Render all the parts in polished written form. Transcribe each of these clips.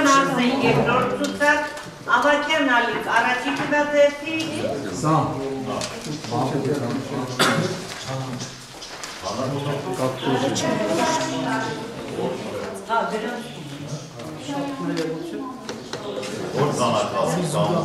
Ալիքյան Արսեն երկրորդ ցուցակ, Ավակյան Ալիկ առաջի գծեցի։ Սա։ Հա, դրանց շատ մելեգություն։ Որ զանակացի կամ։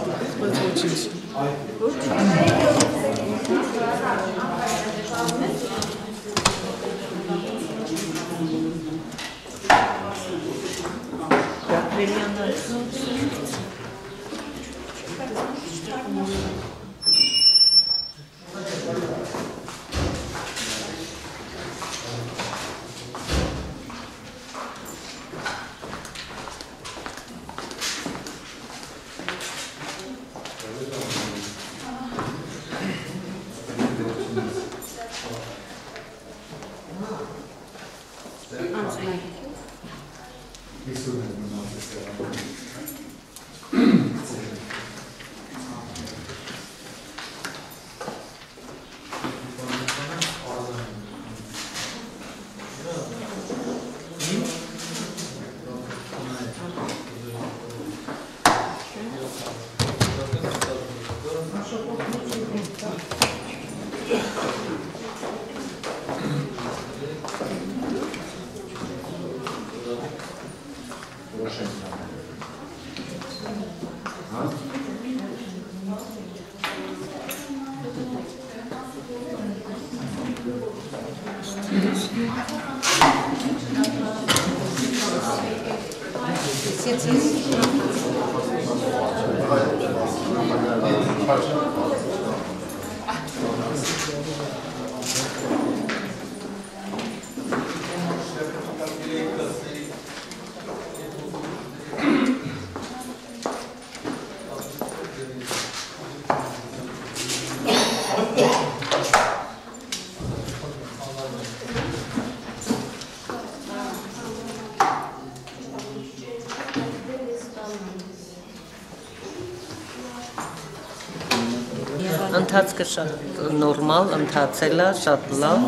Ընթացքը շատ նորմալ, ընթացել է, շատ լավ,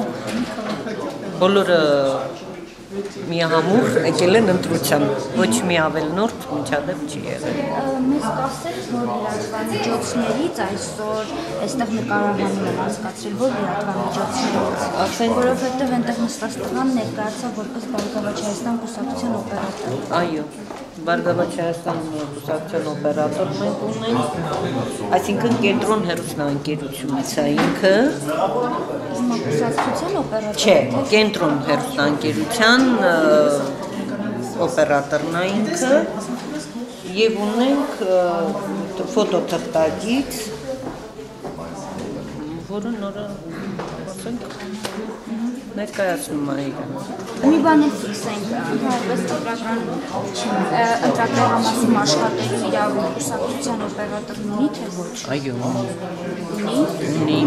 բոլորը միահամուռ եկել են ընտրության, ոչ մի ավելնորդ միջադեպ չի եղել։ Մեզ կասեց, որ լրատվամիջոցներից այսօր այստեղ նկարահանում են անցկացրել, որ լրատվամիջոցներից, որովհետև այնտեղ նստած տղան ներկայացավ որպես Բարգավաճ Հայաստան կուսակցության օպերատոր։ Այո, Բարգավաճ Հայաստան կուսակցության օպերատոր մենք ունենք, այսինքն կենտրոն հեռուստաընկերությունից է ինքը։ Կուսակցության օպերատոր։ Չէ, կենտրոն հեռուստաընկերության օպերատորն է ինքը եւ ունենք ֆոտոթղթակից, որը նորը ասենք ներկայացնում է իրեն։ Մի բան էլ ֆիքսենք, որպես ընտրական աշխատելու իրավունք կուսակցության օպերատորն ունի, թե ոչ։ Այո, ունի։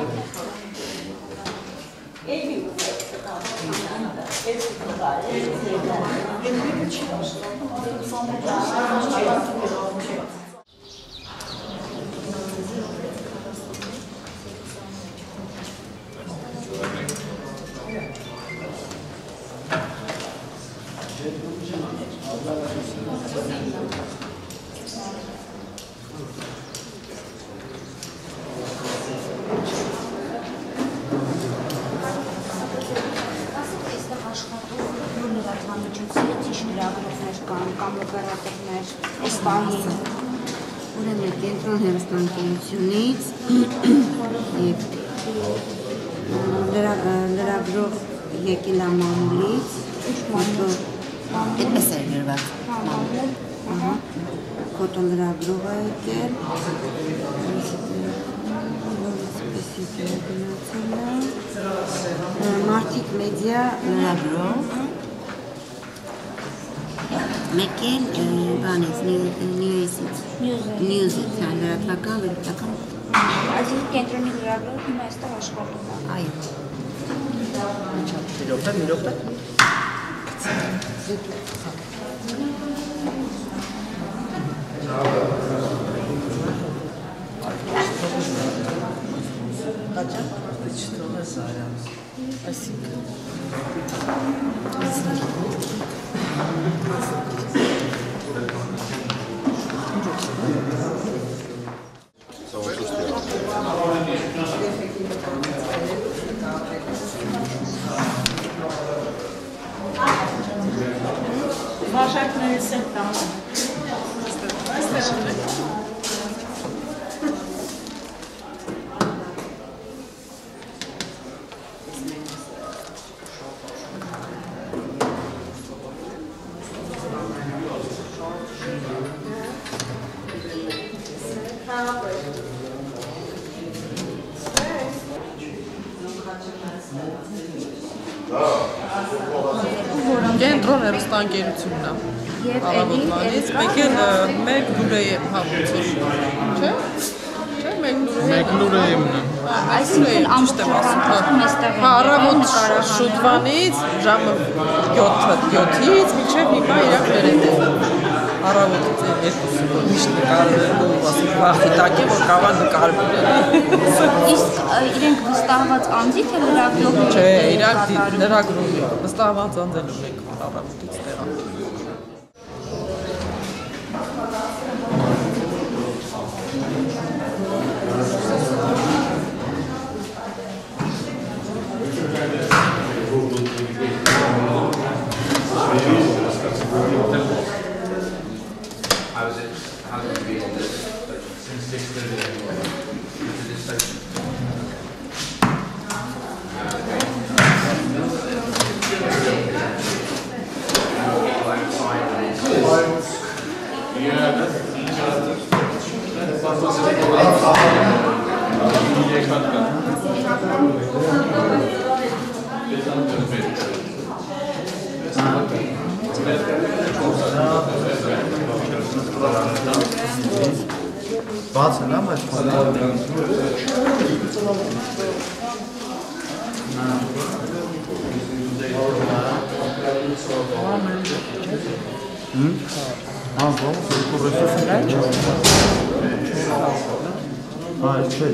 Կամ օպերատորներ այս պահին ուրեմն կենտրոն հեռուստաընկերությունից եւ լրագրող եկել է մամուլից, այդպես է գրված մամուլ, ֆոտոլրագրող է եկել, Մարդիկ մեդիա լրագրող Մեկել բանից, նյուզից, լրատվական, վերլուծական։ Այսինքն կենտրոնի լրագրողը հիմա այստեղ աշխատում է։ այո։ Մի րոպե։ Այսինքն Կենտրոն հեռուստաընկերությունն է։ Եվ Արավոտվանից, մեկ էլ մեկ լուրեյեմ հաղորդում, չէ՞։ Չէ՞, մեկ Մեգլուրեյմն է։ այսինքն ամբողջական այստեղ Հա, առավոտ շուտվանից ժամը 7-ից մինչև հիմա իրանք վերել են։ Առավոտից են երկուսը միշտ նկարելու, ասենք վախի տակ է, որ կարա նկարվում են։ իսկ իրենք վստահված անձիկ է լրագրող Չէ, իրանք լրագրում են, վստահված անձել ունենք առավոտից տեղա։ How did you be on this since 6:30 to this station? Բաց են ամ այս բանը։ Չէ,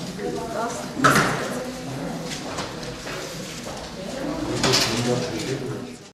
430